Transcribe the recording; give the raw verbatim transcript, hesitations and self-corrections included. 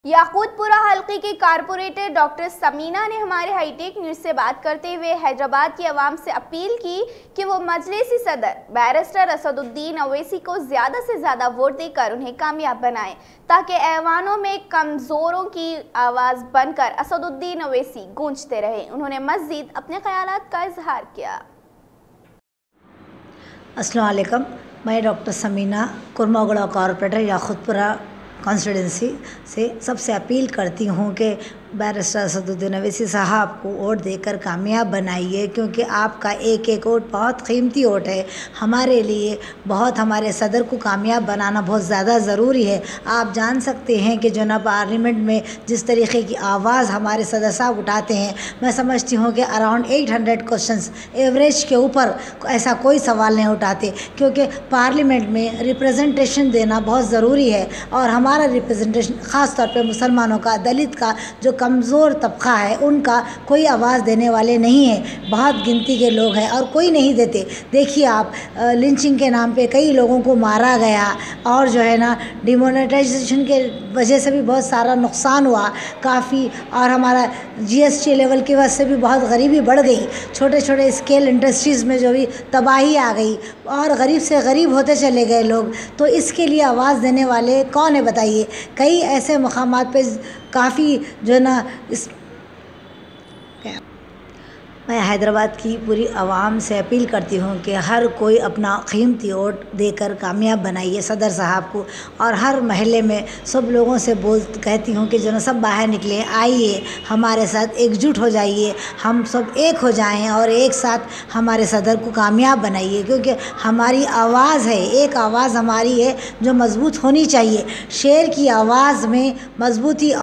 याकूतपुरा हल्के की corporator doctor Samina ने हमारे हाईटेक न्यूज़ से बात करते हुए हैदराबाद की आवाम से अपील की कि वो मजलिसी सदर बैरिस्टर असदुद्दीन ओवैसी को ज़्यादा से ज़्यादा वोट देकर उन्हें कामयाब बनाएं, ताकि ऐवानों में कमज़ोरों की आवाज़ बनकर असदुद्दीन ओवैसी गूंजते रहें। उन्होंने मज़ीद अपने ख्यालात का इजहार किया। अस्सलाम वालेकुम, मैं doctor Sameena Kurmaguda corporator Yakutpura constituency से सबसे अपील करती हूँ कि बैरिस्टर असदुद्दीन ओवैसी साहब को वोट देकर कामयाब बनाइए, क्योंकि आपका एक एक वोट बहुत कीमती वोट है। हमारे लिए बहुत, हमारे सदर को कामयाब बनाना बहुत ज़्यादा ज़रूरी है। आप जान सकते हैं कि जो ना पार्लियामेंट में जिस तरीके की आवाज़ हमारे सदर साहब उठाते हैं, मैं समझती हूँ कि around eight hundred questions average के ऊपर ऐसा कोई सवाल नहीं उठाते, क्योंकि पार्लियामेंट में रिप्रेजेंटेशन देना बहुत ज़रूरी है। और हमारा रिप्रेजेंटेशन ख़ास तौर पे मुसलमानों का, दलित का, जो कमज़ोर तबका है, उनका कोई आवाज़ देने वाले नहीं है। बहुत गिनती के लोग हैं और कोई नहीं देते। देखिए आप, लिंचिंग के नाम पे कई लोगों को मारा गया और जो है ना डिमोनेटाइजेशन के वजह से भी बहुत सारा नुकसान हुआ काफ़ी, और हमारा जीएसटी लेवल की वजह से भी बहुत गरीबी बढ़ गई। छोटे छोटे स्केल इंडस्ट्रीज़ में जो भी तबाही आ गई और गरीब से गरीब होते चले गए लोग। तो इसके लिए आवाज़ देने वाले कौन है बताइए? कई ऐसे मकामात पे काफ़ी जो है ना इस मैं हैदराबाद की पूरी आवाम से अपील करती हूँ कि हर कोई अपना कीमती वोट देकर कामयाब बनाइए सदर साहब को। और हर महल्ले में सब लोगों से बोल कहती हूँ कि जो ना सब बाहर निकले, आइए हमारे साथ एकजुट हो जाइए, हम सब एक हो जाएं और एक साथ हमारे सदर को कामयाब बनाइए, क्योंकि हमारी आवाज़ है, एक आवाज़ हमारी है जो मज़बूत होनी चाहिए। शेर की आवाज़ में मज़बूती